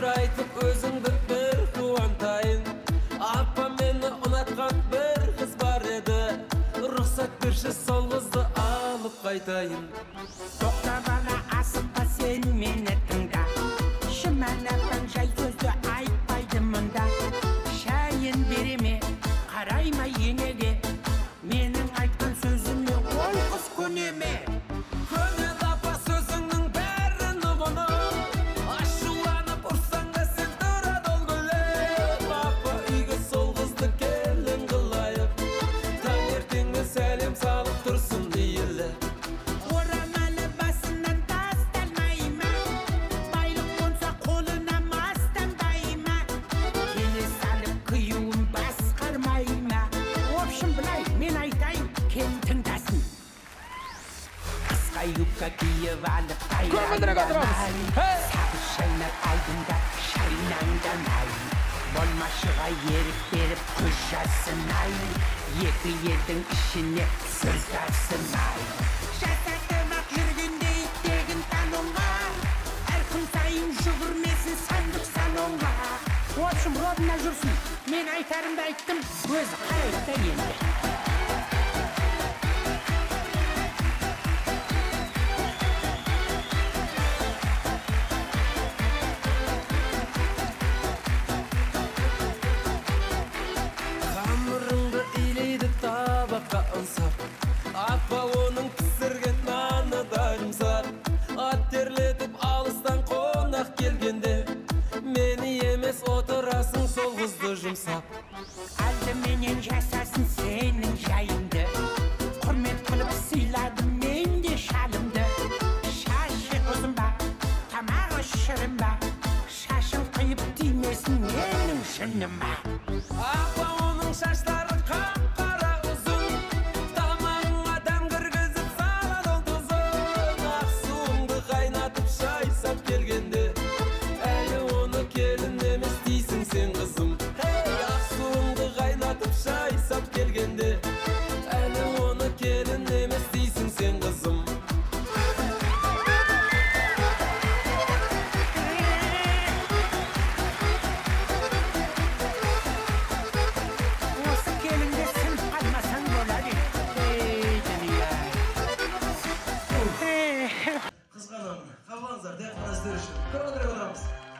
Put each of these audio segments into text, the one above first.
bir aytıp özüngdü bir kuvantayın. Appa meni unatkan bir kız bar edi. Ruhsat berşi sol kızdı alıp kaytayın. Tokta bana asıkta sen meni tыңda. Şımanaptan jay sözlü aytpaydım mında. Şayın bereme karayma yenege. Menin aytkan sözümle ol kız köneme. Köne tapa sözüngdün bärini bunu. Aşulanıp ursan da sen dıra dolgule. Appa uyga sol kızdı gelin kılayıp. Tаңертеңе сәлем салып тұрсын дейілі. Oramalı basından taslanmayma. Baylık konsa koluna mastanmayma. Kene salıp kıyuğun baskarmayma. Opşun bilay men aytayım ken tыңдасын. Kıska yupka kiyip alıp bayramlamay. Sabır şaynar aydında şaynandanay. Bolmaşığa yerip berip kuşasınay. Екі елдің ішіне сөз тапсырмай. Жасақтырмақ жүргенде иттегін тануға. Әр күн сайын жүгірмесін сандық сануға. Общым родына жүрсін, мен айтарымды айттым, өзі қарайды енді. Hamurыңды илейді табаққа ынсап. Апа оның пісірген наны да жұмсап. Ат терлетіп алыстан қонақ келгенде. Мені емес отырасың сол қызды жұмсап. Aldыменен жасасын сенің жайыңды. Құрмет қылып сыйладым мен де шалымды. Шашы ұзын ба, тамағы шырын ба. Шашын қиып тимесін менің шыным ба. Апа оның шаштары қап-қара ұзын. Тамағыңа дәм кіргізіп салады ол тұзын. Ақ суыңды қайнатып шайсап келгенде. Әлі оны келін емес дейсің сен қызым. Ақ суыңды қайнатып шайсап келгенде. Әлі оны келін емес дейсің сен қызым. Осы келінде сынып қалмасаң болады. Ей дүние. Қызғанамын. Қабылыңыздар, дәл қазір үшін. Көріңдер отырамыз.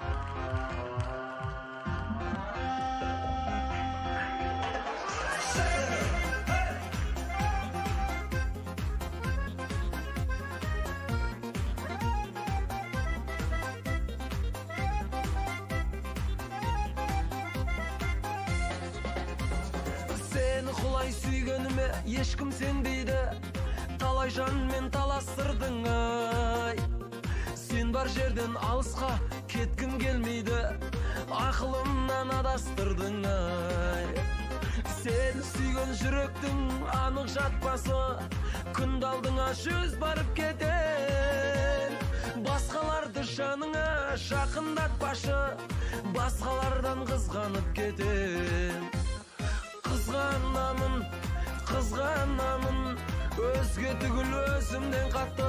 Seni құлай сүйгеніме ешкім сенбейді. Талай жанмен таластырдың ай. Сен бар жерден алысқа кеткім келмейді. Ақылымнан адастырдың ай. Сені сүйген жүректің анық жатпасы. Күнді алдыңа жүз барып кетер. Басқаларды жаныңа жақындатпашы. Басқалардан қызғанып кетер. Қызғанамын, қызғанамын, өзге түгіл өзімден қатты.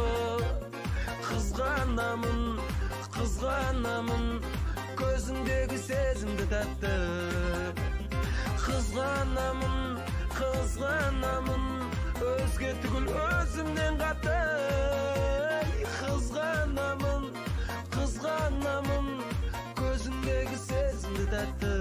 Қызғанамын, қызғанамын, көзіңдегі сезімді тәтті. Қызғанамын, қызғанамын, өзге түгіл өзімден қатты. Қызғанамын, қызғанамын, көзіңдегі сезімді тәтті.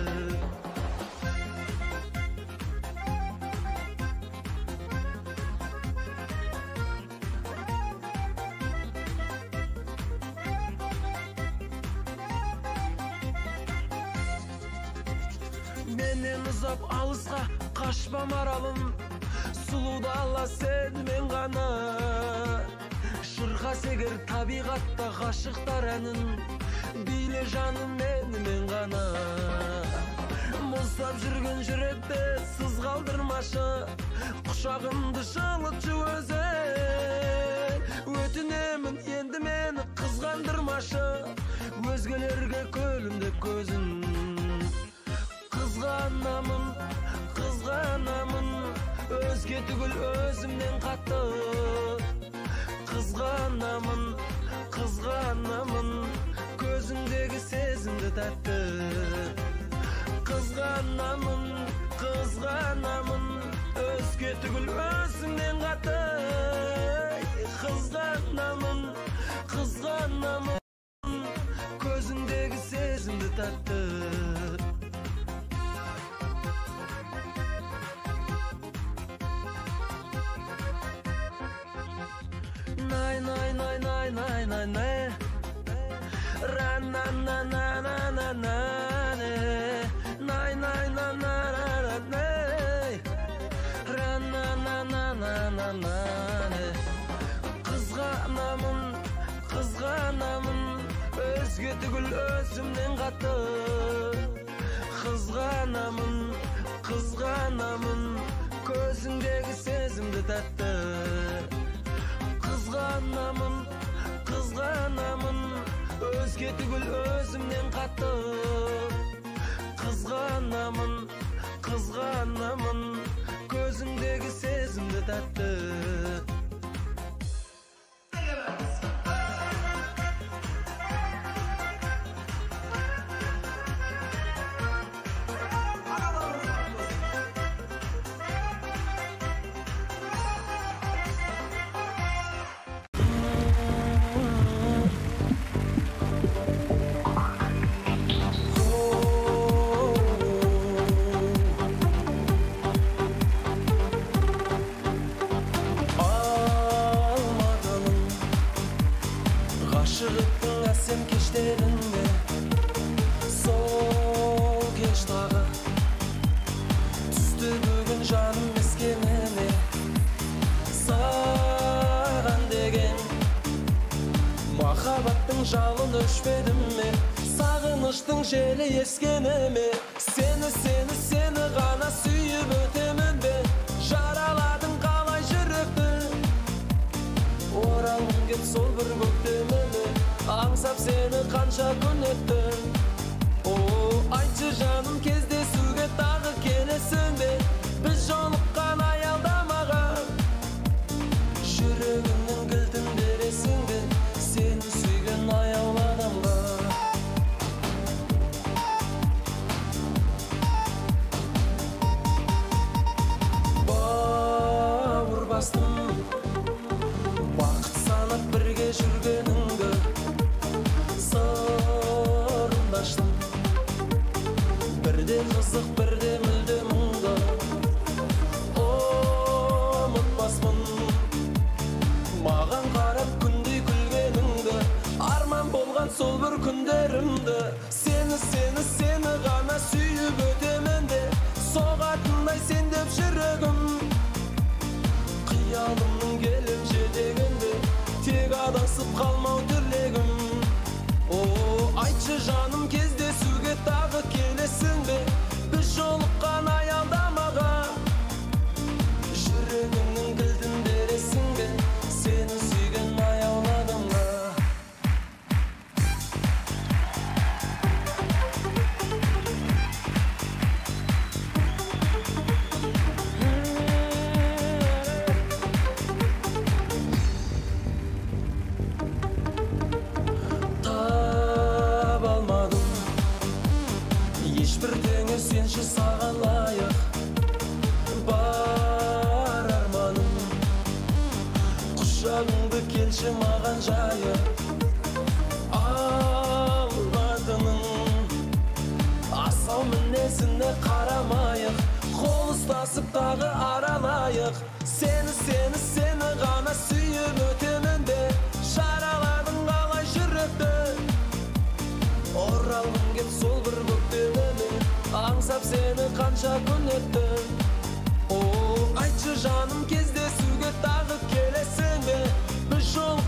Менен ұзап алысқа қашпа маралым. Сұлуды ала сен мен ғана. Шырқа сегер табиғатта ғашықтар әнін. Биле жаным мен ғана. Мұздап жүрген жүректі сыз қалдырмашы. Құшағымды жылытшы өзі. Өтінемін енді мені қызғандырмашы. Өзгелерге көлімдеп көзін. Қызғанамын, қызғанамын, өзге түгіл өзімнен қатты. Қызғанамын, қызғанамын, көзіңдегі tatlı. Kızganamın, özge tügül özünden katı. Kızganamın, gözündeki sezimdi tatlı. Nay nay nay nay nay nay nay, ra na na na na na na, nay nay na na na na, ra na na na na na na. Kızganamın, özge tügül özümden katı. Kızganamın, gözündeki sezimdi tatlı. Kızganamın, özge tügül özümden katı. Kızganamın, gözündeki sezimdi tatlı. Sen keşlerinde sol geç dağı düştü bugün canım eskememe sağan degen muhabbattın жалын öşmedim mi sağınıştın jeli eskeneme seni gana suyup ötemen be jaraladın kalay жүректі oralım kep sol bir көктемеме аңсап сені қанша күн өтті айтшы жаным кездесуге тағы келесің бе біз жолыққан аялдамаған жүрегімнің кілтін бересің бе сені сүйген аяулы адамға бауыр бастым бақыт санап бірге жүргеніңді сырымдаштым бірде қызық бірде мүлде мұңды ұмытпаспын маған қарап күндей күлгеніңді арман болған сол бір күндерімді сені ғана сүйіп өтемен де соғатындай сен деп жүрегім қиялымның келіп жетегінде тек адасып қалмау тілегім айтшы жаным кездесуге тағы келесің бе біз жолыққан аялдамаған жүрегімнің кілтін бересің бе сені сүйген аяулы адамға сенші саған лайық бар арманым құшағыңды келші маған жайып алматының асау мінезіне қарамайық қол ұстасып тағы аралайық сені ғана сүйіп өтемін бе жараладың қалай жүректі оралғым кеп сол бір көктемеме аңсап сені қанша күн өтті айтшы жаным кездесуге тағы келесің бе біз жол